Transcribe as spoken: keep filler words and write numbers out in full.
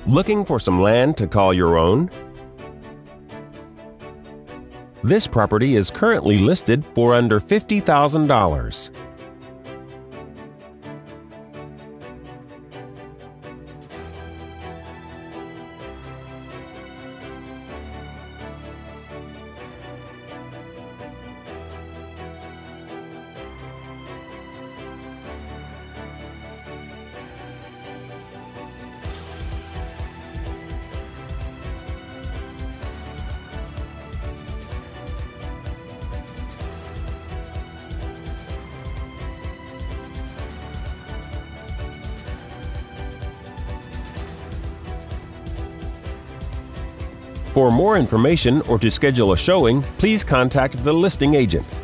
Looking for some land to call your own? This property is currently listed for under fifty thousand dollars. For more information or to schedule a showing, please contact the listing agent.